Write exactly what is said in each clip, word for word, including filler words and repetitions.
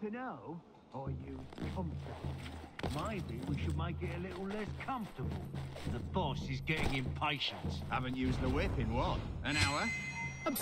to know? Are you comfortable? Maybe we should make it a little less comfortable. The boss is getting impatient. Haven't used the whip in what? An hour? Um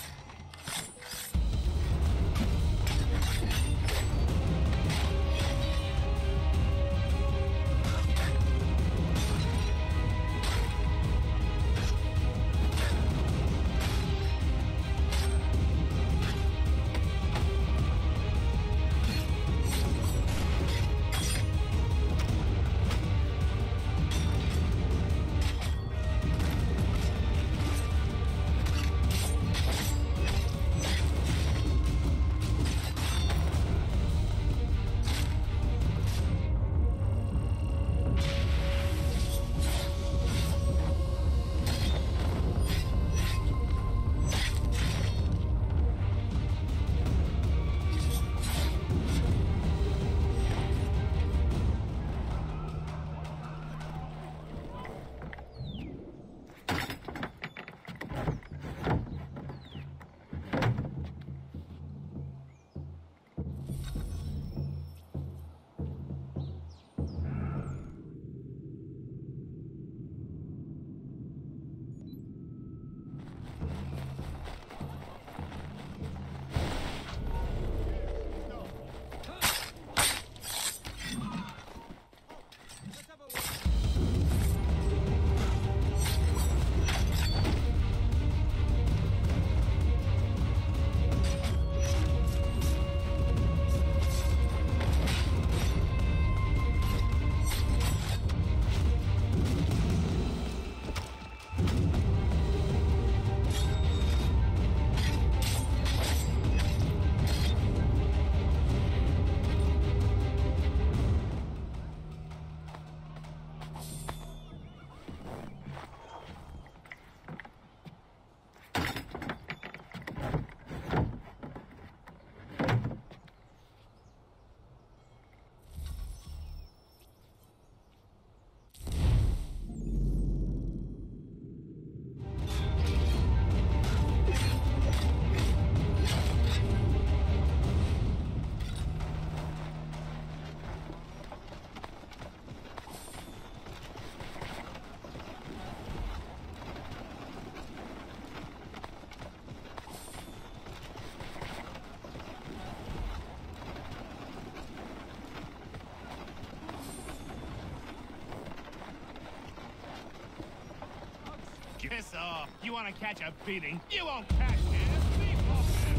Piss off. You want to catch a beating? You won't catch this. Leave off it.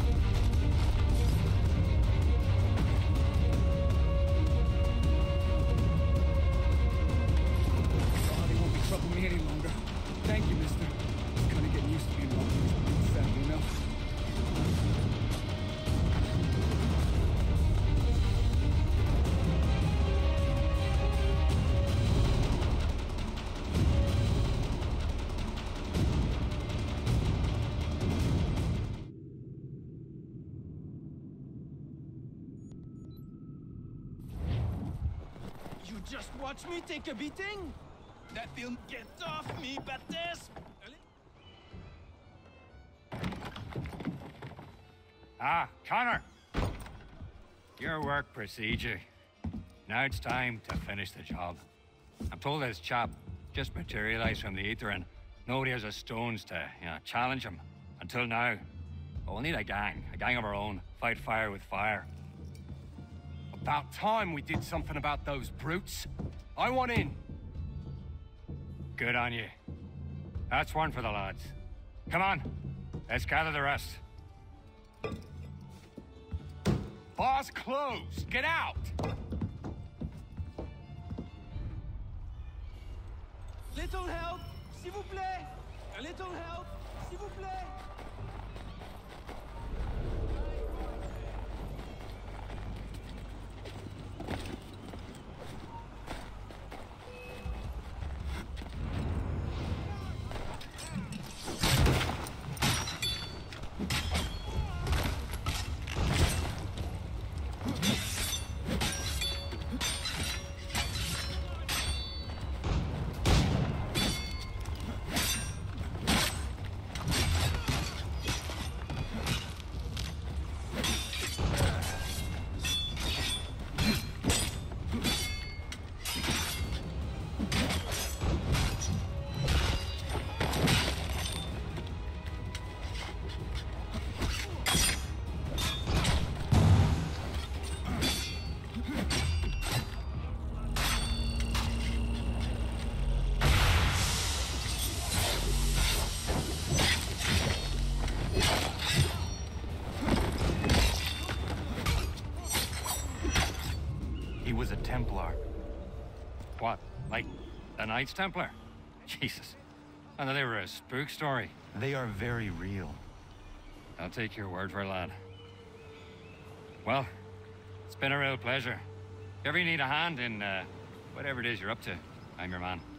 Oh, they won't be troubling me any longer. Thank you, mister. I'm kind of getting used to being locked in this cell, you know? Just watch me take a beating? That will get off me, Baptiste! Ah, Connor! Your work procedure. Now it's time to finish the job. I'm told this chap just materialized from the ether and nobody has a stones to, you know, challenge him. Until now. But we'll need a gang, a gang of our own. Fight fire with fire. About time we did something about those brutes. I want in. Good on you. That's one for the lads. Come on, let's gather the rest. Bar's closed. Get out! Little help, s'il vous plaît! A little help, s'il vous plaît! Knights Templar? Jesus. I thought they were a spook story. They are very real. I'll take your word for it, lad. Well, it's been a real pleasure. If you ever need a hand in uh, whatever it is you're up to, I'm your man.